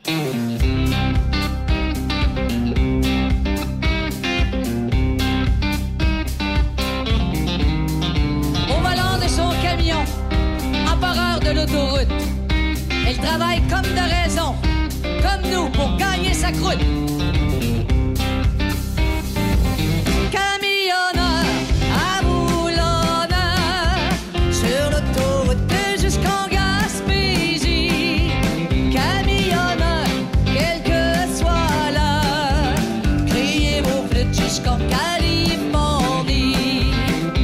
Au volant de son camion, empereur de l'autoroute, elle travaille comme de raison, comme nous, pour gagner sa croûte. Camionneur, aboulonneur, sur l'autoroute jusqu'en Gaspésie. Camionneur, quelle que soit l'heure, criez vos flûtes jusqu'en Californie.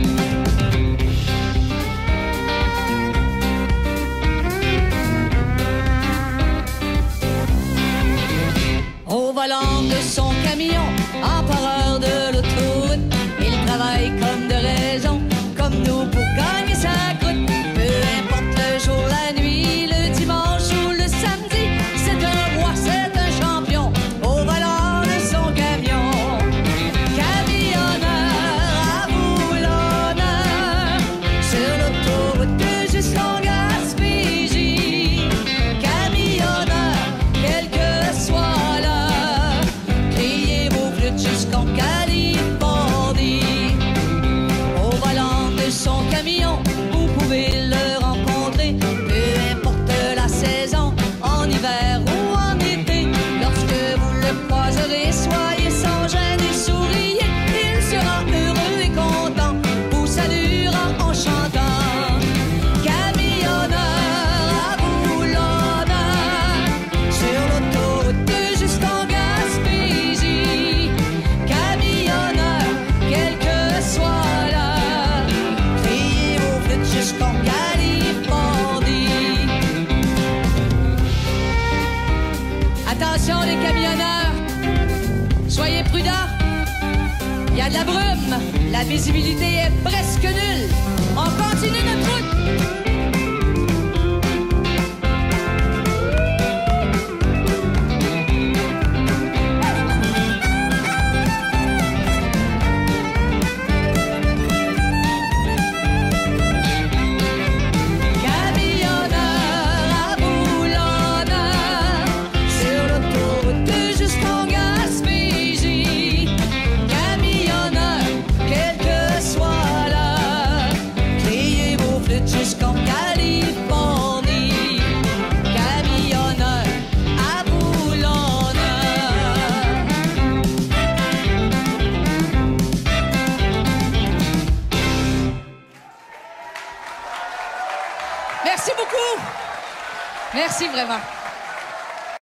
Au volant de son camion, empereur de l'autoroute, il travaille comme de raison, comme nous, pour gagner sa croûte. Peu importe le jour, la nuit, le dimanche ou le samedi, c'est un roi, c'est un champion, au volant de son camion. Camionneur, aboulonneur, sur l'autoroute jusqu'en Gaspésie. Camionneur, quelle que soit l'heure, criez vos flûtes jusqu'en Californie. Au volant de son camion, vous pouvez le rencontrer, peu importe la saison, en hiver ou en été. Lorsque vous le croiserez, soyez sans gêne et souriez, il sera heureux et content, vous saluera en chantant. Camionneur, aboulonneur, sur l'autoroute jusqu'en Gaspésie. Camionneur, quelle que soit l'heure, criez vos flûtes jusqu'en Californie. Attention les camionneurs, soyez prudents, il y a de la brume, la visibilité est presque nulle. On continue notre route. Camionneur, aboulonneur, sur l'autoroute jusqu'en Gaspésie. Camionneur, quelle que soit l'heure, criez vos flûtes jusqu'en Californie. Camionneur, aboulonneur. Merci beaucoup. Merci vraiment.